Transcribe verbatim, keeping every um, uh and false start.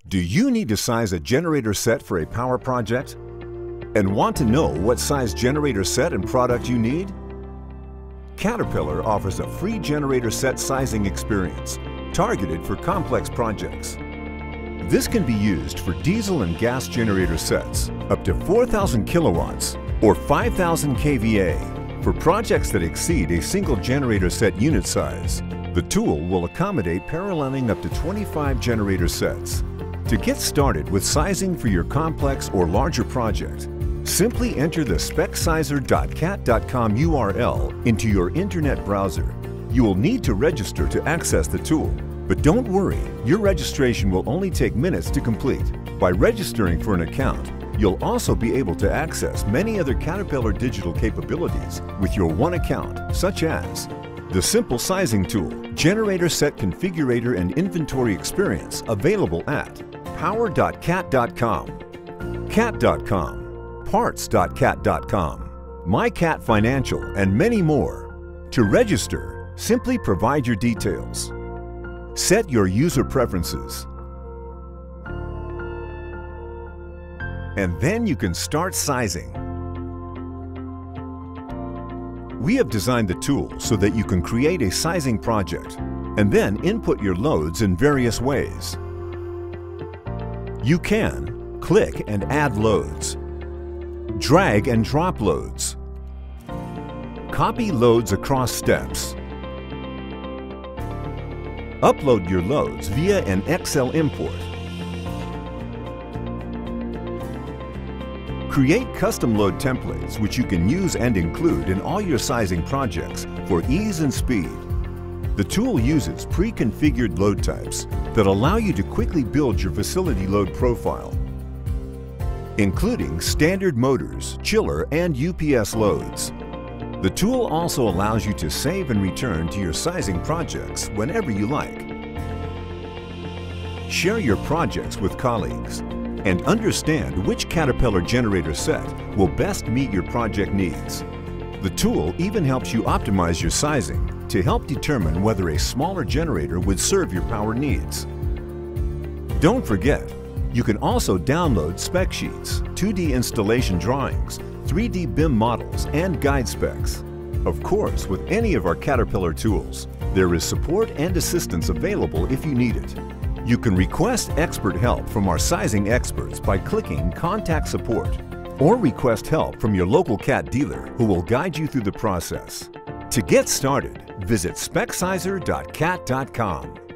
Do you need to size a generator set for a power project? And want to know what size generator set and product you need? Caterpillar offers a free generator set sizing experience targeted for complex projects. This can be used for diesel and gas generator sets up to four thousand kilowatts or five thousand K V A for projects that exceed a single generator set unit size. The tool will accommodate paralleling up to twenty-five generator sets. To get started with sizing for your complex or larger project, simply enter the spec sizer dot cat dot com U R L into your internet browser. You will need to register to access the tool, but don't worry, your registration will only take minutes to complete. By registering for an account, you'll also be able to access many other Caterpillar digital capabilities with your one account, such as the simple sizing tool, generator set configurator and inventory experience available at power dot cat dot com, cat dot com, parts dot cat dot com, MyCat Financial, and many more. To register, simply provide your details. Set your user preferences. And then you can start sizing. We have designed the tool so that you can create a sizing project and then input your loads in various ways. You can click and add loads, drag and drop loads, copy loads across steps, upload your loads via an Excel import, create custom load templates which you can use and include in all your sizing projects for ease and speed. The tool uses pre-configured load types that allow you to quickly build your facility load profile, including standard motors, chiller, and U P S loads. The tool also allows you to save and return to your sizing projects whenever you like. Share your projects with colleagues and understand which Caterpillar generator set will best meet your project needs. The tool even helps you optimize your sizing to help determine whether a smaller generator would serve your power needs. Don't forget, you can also download spec sheets, two D installation drawings, three D B I M models, and guide specs. Of course, with any of our Caterpillar tools, there is support and assistance available if you need it. You can request expert help from our sizing experts by clicking Contact Support, or request help from your local Cat dealer who will guide you through the process. To get started, visit spec sizer dot cat dot com.